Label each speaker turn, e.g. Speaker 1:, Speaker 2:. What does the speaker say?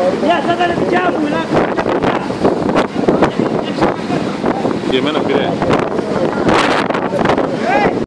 Speaker 1: Γεια, θα ήταν δικιά μου, μιλάω.
Speaker 2: Και εμένα πήρε.